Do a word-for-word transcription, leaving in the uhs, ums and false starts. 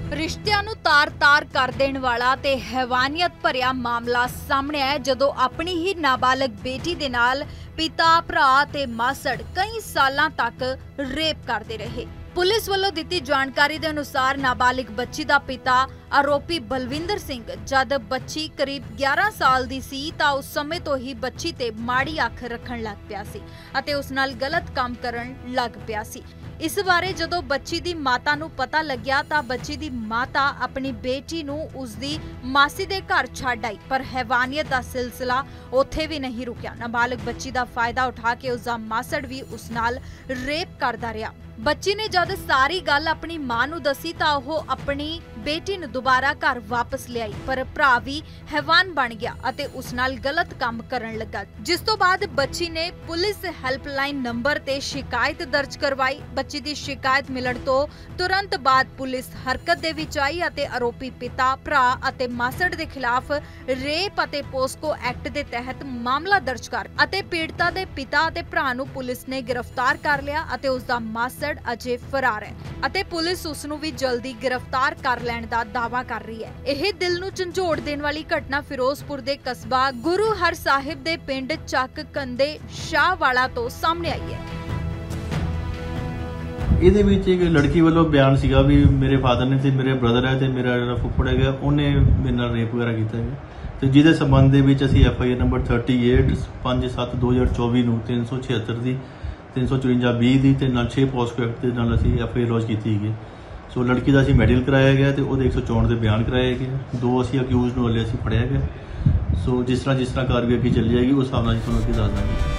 ਰਿਸ਼ਤਿਆਂ ਨੂੰ ਤਾਰ-ਤਾਰ ਕਰ ਦੇਣ ਵਾਲਾ ਤੇ ਹੈਵਾਨੀਅਤ ਭਰਿਆ ਮਾਮਲਾ ਸਾਹਮਣੇ ਆਇਆ ਜਦੋਂ ਆਪਣੀ ਹੀ ਨਾਬਾਲਗ ਬੇਟੀ ਦੇ ਨਾਲ ਪਿਤਾ, ਭਰਾ ਤੇ ਮਾਸੜ ਕਈ ਸਾਲਾਂ ਤੱਕ ਰੇਪ ਕਰਦੇ ਰਹੇ। ਪੁਲਿਸ ਵੱਲੋਂ ਦਿੱਤੀ ਜਾਣਕਾਰੀ ਦੇ ਅਨੁਸਾਰ ਨਾਬਾਲਿਗ ਬੱਚੀ ਦਾ ਪਿਤਾ ਆਰੋਪੀ ਬਲਵਿੰਦਰ ਸਿੰਘ ਜਦ ਬੱਚੀ ਕਰੀਬ ਗਿਆਰਾਂ ਸਾਲ ਦੀ ਸੀ ਤਾਂ ਉਸ ਸਮੇਂ ਤੋਂ ਹੀ ਬੱਚੀ ਤੇ ਮਾੜੀ ਅੱਖ ਰੱਖਣ ਲੱਗ ਪਿਆ ਸੀ ਅਤੇ ਉਸ ਨਾਲ ਗਲਤ ਕੰਮ ਕਰਨ ਲੱਗ ਪਿਆ ਸੀ। ਇਸ ਬਾਰੇ ਜਦੋਂ ਬੱਚੀ ਦੀ ਮਾਤਾ ਨੂੰ ਪਤਾ ਲੱਗਿਆ ਤਾਂ ਬੱਚੀ ਦੀ ਮਾਤਾ ਆਪਣੀ ਬੇਟੀ ਨੂੰ ਉਸਦੀ ਮਾਸੀ ਦੇ ਘਰ ਛੱਡ ਆਈ, ਪਰ ਹੈਵਾਨੀਅਤ ਦਾ ਸਿਲਸਿਲਾ ਉੱਥੇ ਵੀ ਨਹੀਂ ਰੁਕਿਆ। ਨਾਬਾਲਗ ਬੱਚੀ ਦਾ ਫਾਇਦਾ ਉਠਾ ਕੇ ਉਸਦਾ ਮਾਸੜ ਵੀ ਉਸ ਨਾਲ ਰੇਪ ਕਰਦਾ ਰਿਹਾ। ਬੱਚੀ ਨੇ ਜਦ ਸਾਰੀ ਗੱਲ ਆਪਣੀ ਮਾਂ ਨੂੰ ਦੱਸੀ ਤਾਂ ਉਹ ਆਪਣੀ ਬੇਟੀ ਨੂੰ ਦੁਬਾਰਾ ਘਰ ਵਾਪਸ ਲਿਆਈ, ਪਰ ਭਰਾ ਵੀ ਹੈਵਾਨ ਬਣ ਗਿਆ ਅਤੇ ਉਸ ਨਾਲ ਗਲਤ ਕੰਮ ਕਰਨ ਲੱਗਾ, ਜਿਸ ਤੋਂ ਬਾਅਦ ਬੱਚੀ ਨੇ ਪੁਲਿਸ ਹੈਲਪਲਾਈਨ ਨੰਬਰ ਤੇ ਸ਼ਿਕਾਇਤ ਦਰਜ ਕਰਵਾਈ। ਬੱਚੀ ਦੀ ਸ਼ਿਕਾਇਤ ਮਿਲਣ ਤੋਂ ਤੁਰੰਤ ਬਾਅਦ ਪੁਲਿਸ ਹਰਕਤ ਦੇ ਵਿੱਚ ਆਈ ਅਤੇ ਆਰੋਪੀ ਪਿਤਾ, ਭਰਾ ਅਤੇ ਮਾਸੜ ਦੇ ਖਿਲਾਫ ਰੇਪ ਅਤੇ ਪੋਸਕੋ ਐਕਟ ਦੇ ਤਹਿਤ ਮਾਮਲਾ ਦਰਜ ਕਰ ਅਤੇ ਪੀੜਤਾ ਦੇ ਪਿਤਾ ਅਤੇ ਭਰਾ ਨੂੰ ਪੁਲਿਸ ਨੇ ਗ੍ਰਿਫਤਾਰ ਕਰ ਲਿਆ ਅਤੇ ਉਸ ਦਾ ਮਾਸੜ ਅਜੇ ਫਰਾਰ ਹੈ ਅਤੇ ਪੁਲਿਸ ਉਸ ਨੂੰ ਵੀ ਜਲਦੀ ਗ੍ਰਿਫਤਾਰ ਕਰ ਲੈਣ ਦਾ ਦਾਅਵਾ ਕਰ ਰਹੀ ਹੈ। ਇਹ ਦਿਲ ਨੂੰ ਝੰਜੋੜ ਦੇਣ ਵਾਲੀ ਘਟਨਾ ਫਿਰੋਜ਼ਪੁਰ ਦੇ ਕਸਬਾ ਗੁਰੂ ਹਰ ਸਾਹਿਬ ਦੇ ਪਿੰਡ ਚੱਕ ਕੰਦੇ ਸ਼ਾਹਵਾਲਾ ਤੋਂ ਸਾਹਮਣੇ ਆਈ ਹੈ। ਇਹਦੇ ਵਿੱਚ ਇੱਕ ਲੜਕੀ ਵੱਲੋਂ ਬਿਆਨ ਸੀਗਾ ਵੀ ਮੇਰੇ ਫਾਦਰ ਨੇ ਤੇ ਮੇਰੇ ਬ੍ਰਦਰ ਹੈ ਤੇ ਮੇਰਾ ਜਿਹੜਾ ਫੁੱਫੜ ਹੈਗਾ ਉਹਨੇ ਮੇਰੇ ਨਾਲ ਰੇਪ ਵਗੈਰਾ ਕੀਤਾ ਹੈ ਤੇ ਜਿਹਦੇ ਸੰਬੰਧ ਦੇ ਵਿੱਚ ਅਸੀਂ ਐਫ ਆਈ ਆਰ ਨੰਬਰ ਅੜਤਾਲੀ ਪੰਜ ਸੱਤ ਦੋ ਹਜ਼ਾਰ ਚੌਵੀ ਨੂੰ ਤਿੰਨ ਸੌ ਛਿਅੱਤਰ ਦੀ ਤਿੰਨ ਸੌ ਚੁਰੰਜਾ ਵੀਹ ਦੀ ਤੇ ਨਾਲ ਛੇ ਪੋਸਕੋ ਐਕਟ ਦੇ ਨਾਲ ਅਸੀਂ ਐਫ ਆਈ ਆਰ ਲੌਂਚ ਕੀਤੀ ਹੈਗੀ। ਸੋ ਲੜਕੀ ਦਾ ਅਸੀਂ ਮੈਡੀਕਲ ਕਰਾਇਆ ਗਿਆ ਤੇ ਉਹਦੇ ਇੱਕ ਸੌ ਚੌਂਹਠ ਦੇ ਬਿਆਨ ਕਰਾਏ ਗਏ। ਦੋ ਅਸੀਂ ਅਕਿਊਜ਼ਡ ਨੂੰ ਹਲੇ ਅਸੀਂ ਫੜਿਆ ਗਿਆ। ਸੋ ਜਿਸ ਤਰ੍ਹਾਂ ਜਿਸ ਤਰ੍ਹਾਂ ਕਾਰਵਾਈ ਅੱਗੇ ਚੱਲੀ ਜਾਏਗੀ ਉਸ ਹਿਸਾਬ ਨਾਲ ਅਸੀਂ ਤੁਹਾਨੂੰ ਅੱਗੇ ਦੱਸ ਦਾਂਗੇ।